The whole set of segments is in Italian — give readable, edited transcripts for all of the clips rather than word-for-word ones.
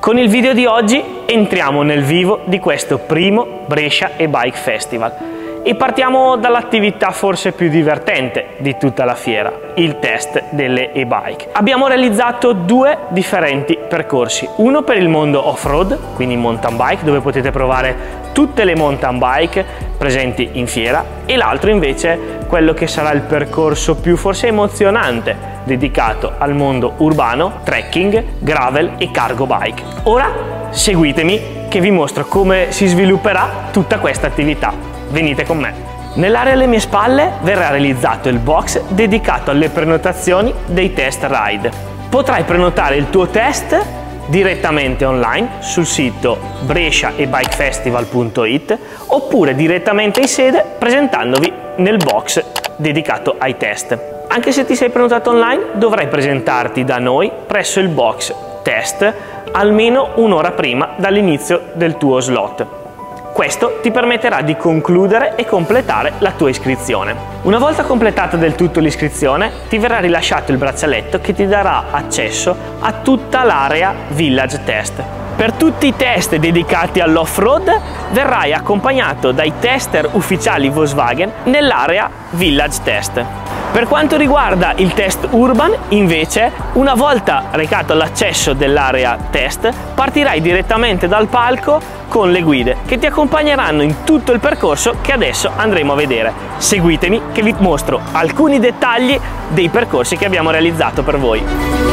Con il video di oggi entriamo nel vivo di questo primo Brescia e-Bike Festival e partiamo dall'attività forse più divertente di tutta la fiera, il test delle e-bike. Abbiamo realizzato due differenti percorsi, uno per il mondo off-road, quindi mountain bike, dove potete provare tutte le mountain bike presenti in fiera, e l'altro invece quello che sarà il percorso più forse emozionante, dedicato al mondo urbano, trekking, gravel e cargo bike. Ora seguitemi che vi mostro come si svilupperà tutta questa attività. Venite con me. Nell'area alle mie spalle verrà realizzato il box dedicato alle prenotazioni dei test ride. Potrai prenotare il tuo test direttamente online sul sito bresciaebikefestival.it oppure direttamente in sede presentandovi nel box dedicato ai test. Anche se ti sei prenotato online, dovrai presentarti da noi presso il box test almeno un'ora prima dall'inizio del tuo slot. Questo ti permetterà di concludere e completare la tua iscrizione. Una volta completata del tutto l'iscrizione, ti verrà rilasciato il braccialetto che ti darà accesso a tutta l'area Village Test. Per tutti i test dedicati all'off-road verrai accompagnato dai tester ufficiali Volkswagen nell'area Village Test. Per quanto riguarda il test urban, invece, una volta recato all'accesso dell'area test, partirai direttamente dal palco con le guide che ti accompagneranno in tutto il percorso che adesso andremo a vedere. Seguitemi che vi mostro alcuni dettagli dei percorsi che abbiamo realizzato per voi.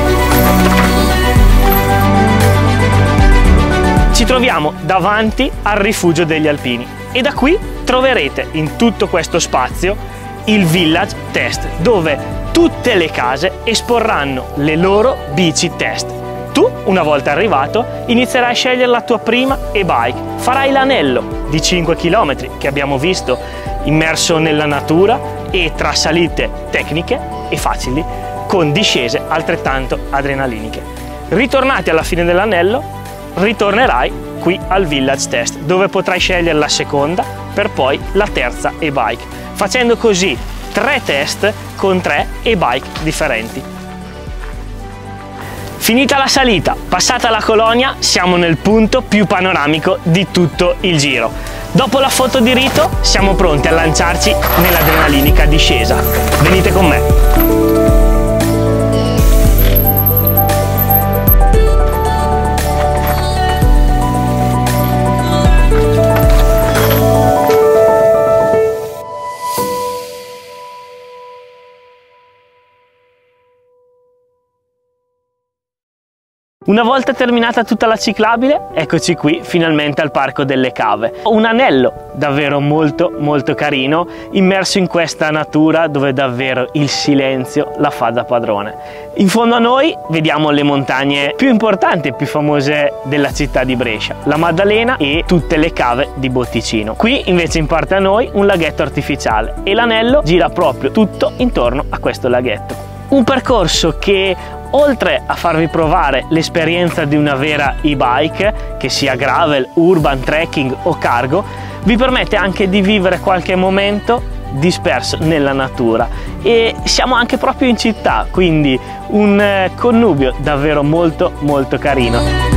Ci troviamo davanti al rifugio degli alpini e da qui troverete in tutto questo spazio il Village Test, dove tutte le case esporranno le loro bici test. Tu, una volta arrivato, inizierai a scegliere la tua prima e-bike, farai l'anello di 5 km che abbiamo visto immerso nella natura e tra salite tecniche e facili con discese altrettanto adrenaliniche. Ritornati alla fine dell'anello, ritornerai qui al Village Test, dove potrai scegliere la seconda per poi la terza e-bike, facendo così 3 test con 3 e-bike differenti. Finita la salita, passata la colonia, siamo nel punto più panoramico di tutto il giro. Dopo la foto di rito siamo pronti a lanciarci nell'adrenalinica discesa. Venite con me. Una volta terminata tutta la ciclabile, eccoci qui finalmente al Parco delle Cave. Un anello davvero molto carino, immerso in questa natura dove davvero il silenzio la fa da padrone. In fondo a noi vediamo le montagne più importanti e più famose della città di Brescia, la Maddalena e tutte le cave di Botticino. Qui invece in parte a noi un laghetto artificiale e l'anello gira proprio tutto intorno a questo laghetto. Un percorso che, oltre a farvi provare l'esperienza di una vera e-bike, che sia gravel, urban, trekking o cargo, vi permette anche di vivere qualche momento disperso nella natura. E siamo anche proprio in città, quindi un connubio davvero molto carino.